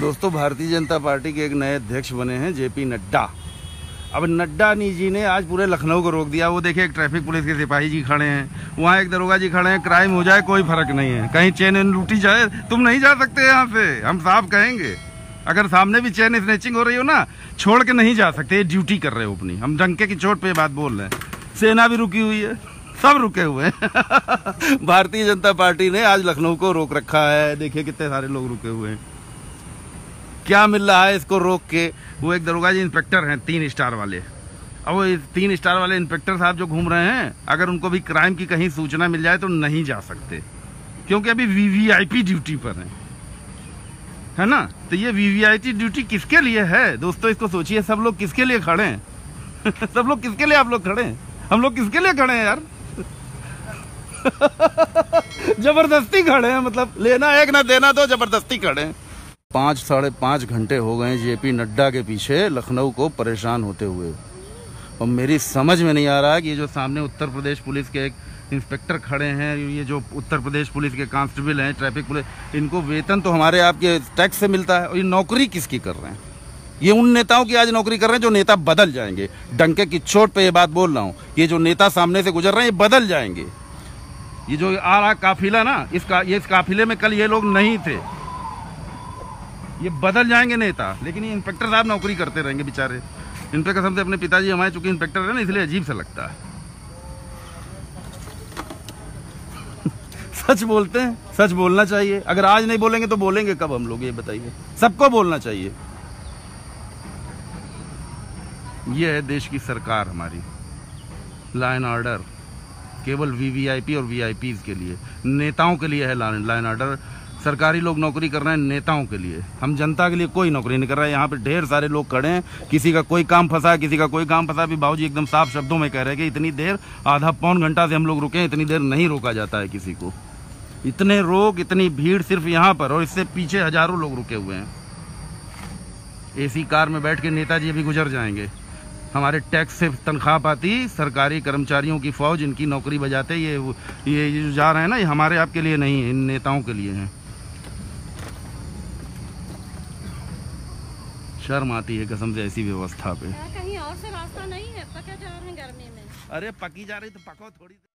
दोस्तों, भारतीय जनता पार्टी के एक नए अध्यक्ष बने हैं जेपी नड्डा। अब नड्डा जी ने आज पूरे लखनऊ को रोक दिया। वो देखिए, एक ट्रैफिक पुलिस के सिपाही जी खड़े हैं, वहाँ एक दरोगा जी खड़े हैं। क्राइम हो जाए कोई फर्क नहीं है, कहीं चेन लूटी जाए तुम नहीं जा सकते यहाँ से, हम साफ कहेंगे। अगर सामने भी चेन स्नैचिंग हो रही हो ना, छोड़ के नहीं जा सकते, ड्यूटी कर रहे हो अपनी। हम डंके की चोट पे बात बोल रहे हैं। सेना भी रुकी हुई है, सब रुके हुए हैं। भारतीय जनता पार्टी ने आज लखनऊ को रोक रखा है। देखिए कितने सारे लोग रुके हुए हैं। क्या मिल रहा है इसको रोक के? वो एक दरोगा जी इंस्पेक्टर हैं 3 स्टार वाले। अब वो 3 स्टार वाले इंस्पेक्टर साहब जो घूम रहे हैं, अगर उनको भी क्राइम की कहीं सूचना मिल जाए तो नहीं जा सकते, क्योंकि अभी वीवीआईपी ड्यूटी पर है ना। तो ये वीवीआईपी ड्यूटी किसके लिए है दोस्तों? इसको सोचिए। सब लोग किसके लिए खड़े हैं? सब लोग किसके लिए आप लोग खड़े हैं? हम लोग किसके लिए खड़े हैं यार? जबरदस्ती खड़े हैं, मतलब लेना एक ना देना तो जबरदस्ती खड़े हैं। 5 - 5.5 घंटे हो गए जेपी नड्डा के पीछे लखनऊ को परेशान होते हुए। और मेरी समझ में नहीं आ रहा कि ये जो सामने उत्तर प्रदेश पुलिस के एक इंस्पेक्टर खड़े हैं, ये जो उत्तर प्रदेश पुलिस के कांस्टेबल हैं, ट्रैफिक पुलिस, इनको वेतन तो हमारे आपके टैक्स से मिलता है, और ये नौकरी किसकी कर रहे हैं? ये उन नेताओं की आज नौकरी कर रहे हैं जो नेता बदल जाएंगे। डंके की चोट पे ये बात बोल रहा हूँ। ये जो नेता सामने से गुजर रहे हैं ये बदल जाएंगे। ये जो आ रहा काफिला ना, इस काफिले में कल ये लोग नहीं थे। ये बदल जाएंगे नेता, लेकिन ये इंस्पेक्टर साहब नौकरी करते रहेंगे बेचारे। इन पे कसम से अपने पिताजी हमारे चूंकि इंस्पेक्टर है ना, इसलिए अजीब सा लगता है। सच बोलते हैं, सच बोलना चाहिए। अगर आज नहीं बोलेंगे तो बोलेंगे कब हम लोग? ये बताइए। सबको बोलना चाहिए। ये है देश की सरकार हमारी। लॉ एंड ऑर्डर केवल वीवीआईपी और वीआईपी के लिए, नेताओं के लिए है लॉ एंड ऑर्डर। सरकारी लोग नौकरी कर रहे हैं नेताओं के लिए। हम जनता के लिए कोई नौकरी नहीं कर रहे हैं। यहाँ पे ढेर सारे लोग खड़े हैं, किसी का कोई काम फंसा, किसी का कोई काम फंसा। भी बाबूजी एकदम साफ शब्दों में कह रहे हैं कि इतनी देर, आधा पौन घंटा से हम लोग रुके हैं, इतनी देर नहीं रोका जाता है किसी को। इतने लोग, इतनी भीड़ सिर्फ यहाँ पर, और इससे पीछे हजारों लोग रुके हुए हैं। एसी कार में बैठ के नेताजी अभी गुजर जाएंगे। हमारे टैक्स से तनख्वाह पाती सरकारी कर्मचारियों की फौज, इनकी नौकरी बजाते ये जो जा रहे हैं ना, ये हमारे आपके लिए नहीं है, इन नेताओं के लिए हैं। शर्म आती है कसम से ऐसी व्यवस्था पे। कहीं और से रास्ता नहीं है? पका जा रहे हैं गर्मी में। अरे पकी जा रही तो पको थोड़ी।